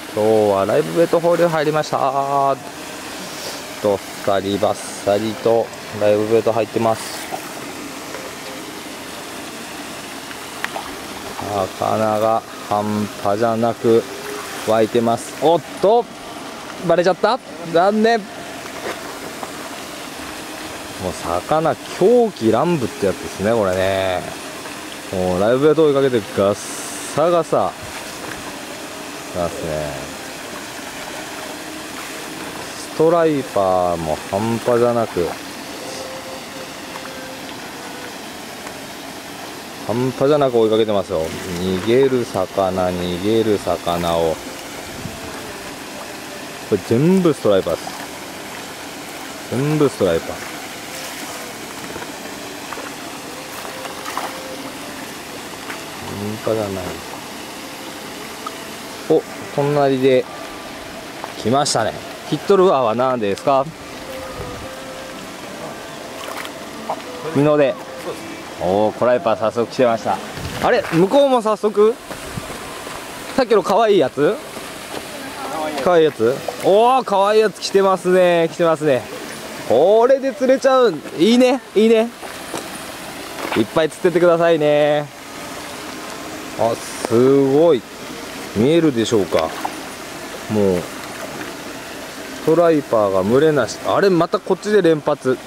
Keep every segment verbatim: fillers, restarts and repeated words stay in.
今日はライブベッド放流入りました。どっさりばっさりとライブベッド入ってます。魚が半端じゃなく湧いてます。おっとバレちゃった、残念。もう魚狂気乱舞ってやつですねこれね。もうライブベッド追いかけてガッサガサですね。ストライパーも半端じゃなく半端じゃなく追いかけてますよ。逃げる魚逃げる魚を、これ全部ストライパーです。全部ストライパー。半端じゃない。お、隣で来ましたね。ヒットルアーは何ですか？美濃で。おお、コライパー早速来てました。あれ、向こうも早速さっきの可愛いやつ可愛いやつおお、可愛いやつ来てますね。来てますね。これで釣れちゃう。いいねいいね。いっぱい釣ってってくださいね。あ、すごい見えるでしょうか。もうストライパーが群れなし。あれ、またこっちで連発。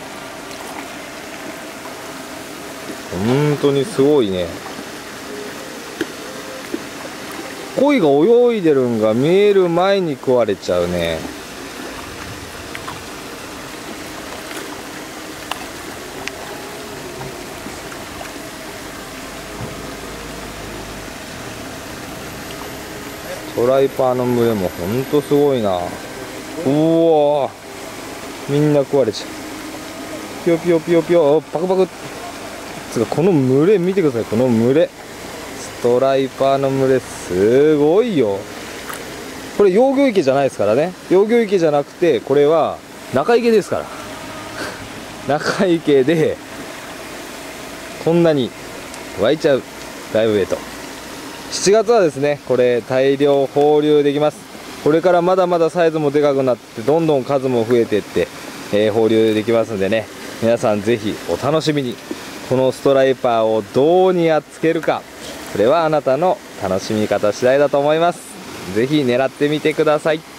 本当にすごいね。鯉が泳いでるんが見える前に食われちゃうね。ストライパーの群れもほんとすごいな。うおー、みんな食われちゃう。ピヨピヨピヨピヨ、パクパク。つかこの群れ見てください。この群れ、ストライパーの群れすごいよ。これ養魚池じゃないですからね。養魚池じゃなくてこれは中池ですから中池でこんなに湧いちゃうライブベッド。しちがつはですね、これ大量放流できます。これからまだまだサイズもでかくなってどんどん数も増えていって、えー、放流できますんでね、皆さんぜひお楽しみに。このストライパーをどうにやっつけるか、これはあなたの楽しみ方次第だと思います。ぜひ狙ってみてください。